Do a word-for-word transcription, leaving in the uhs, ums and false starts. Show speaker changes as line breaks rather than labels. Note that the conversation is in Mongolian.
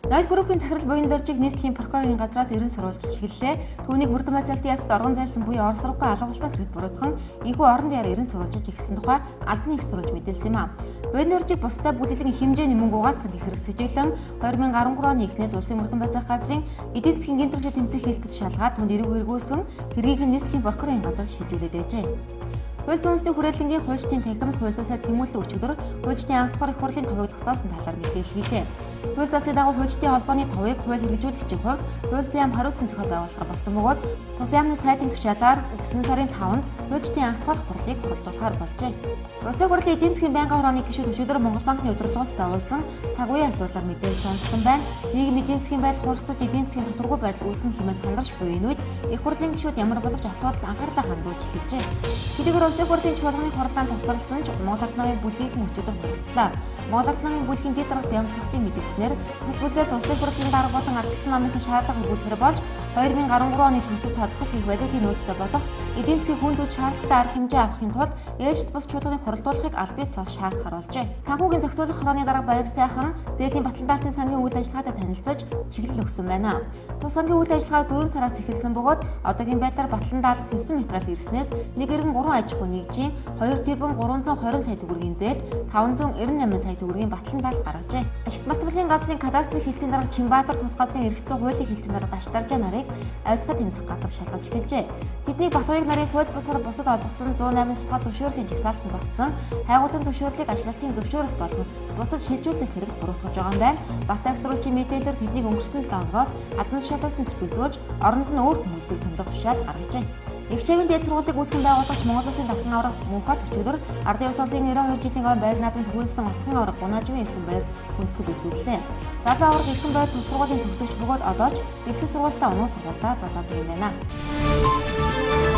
Ноёл группийн захирал буян дөржиг нийслэлийн прокурорын газраас ерөн сурвалж чиглэлээ. Түүнийг мөрдөн байцаалтын явцад оргон зайлсан буюу орос руугаа алгуулсан хэрэгт буруутхан энэхүү орон даяар ерөн сурвалжиж ихсэн тухай албаны их сурвалж мэдээлсэн юм а. Буян дөржиг бусдаа бүлэглэн хэмжээний мөнгө угаасан гэх хэрэг сэжиглэн две тысячи двадцать три оны эхнээс улсын мөрдөн байцаах газрын эдийн засгийн гэмтрэхлээ тэмцэх хэлтэд шалгаад түнд эрэг хэрэгүүлсэн хэргийг нийслэлийн прокурорын газар шилжүүлээд байжээ. Хууль зүйн үндэсний хүрээлэнгийн хуульчдын танхимд хууль засаад тэмүүлэн өчигдөр хуульчдын анх дахь их хурлын товыг тогтоосон талаар мэдээлэл хийлээ. Хууль засын дагуу хуульчдын холбооны товыг хууль хэрэгжүүлэгчийн хувьд хууль зүйн яам хариуцсан зохиол байгуулахаар болсон бөгөөд тус яамны сайдын тушаалаар өнгөрсөн сарын таванд хуульчдын анх дахь хурлыг хуралдуулахаар болжээ. Улсын хурлын эдийн засгийн байнгын хорооны гишүүд өчигдөр Монгол банкны удирдлагуудтай уулзсан цаг үеийн асуудлаар мэдээлэл сонссон байна. Нийгмийн эдийн засгийн байдал хурцсаж эдийн засгийн татваргүй байдал үүсгэн хэмээн сандарч буй энэ үед их хурлын гишүүд ямар боловч асуудалд анхаарлаа хандуулж эхэлжээ. Хэдийгээр улсын хурлын чуулганы хуралдаан завсарласан ч Монгол Ард намын бүлгийн өчигдөр хуралдлаа. Монгол Ард намын бүлгийн дэд дарга бямц цогтын мэдээлснээр тус бүлгээс улсын хурлын дарга болон ардчилсан намынхын шаардлага өгүүлэхээр болж две тысячи двадцать три оны төсөв тодорхой хийх валютын нөөцтэй болох эдийн засгийн хүндүүд шаардлагатай арга хэмжээ авахын тулд ээлжид бус чуулганыг хуралдуулахыг аль бис шаардахаар болжээ. Санхүүгийн зохицуулах хорооны дарга Баяр сайхан зээлийн баталгаалтын сангийн үйл ажиллагаатай танилцаж чиглэл өгсөн байна. Тус сангийн үйл ажиллагаа дөрвөн сараас эхэлсэн бөгөөд одоогийн байдлаар батлан даалгах нison материал ирснээс нэг эргэн гурван аж ахуй нэгжийн two тэрбум тhree hundred twenty сая төгрөгийн зээл five hundred ninety-eight сая төгрөгийн батлан даалга гаргажээ. Ашигт Матбалын газрын кадастрын хэлтсийн дарга Чинбаатар тус газрын эрх зүйн хуулийн хэлтсийн дарга Дашдаржаа нарыг авилгахад тэмцэх газар шалгаж эхэлжээ. Тэднийг Батбаяг нарын хууль бусаар бусад олгосон one oh eight тусгай зөвшөөрлийн жагсаалтанд багтсан хайгуулын зөвшөөрлийг ажиглалтын зөвшөөрөл болон бусад шилжүүлсэн хэрэгт буруутгаж байгаа юм байна. Бат агсруулчийн мэдээлэлээр тэднийг өнгөрсөн seven хоногоос албан тушаалаас нь төлөвлөж оронд нь өөр хүмүүсийг томдох тушаал гаргажээ. Их шавийн дээд сургуулийг үүсгэн байгуулагч Монгол Улсын дахин авраг Мөнхбат өчигдөр Ардын ёс олонны ninety-two жилийн ой байр наадамд хүрүүлсэн отхон авраг Гунаажмын эрхэм байрт хүндэтгэл үзүүллээ. Залуу авраг эрхэм байр тус сургуулийн төгсөгч бөгөөд одоо ч бэлтгэл сургуультай унуун сургуультай базаадаг юм байна.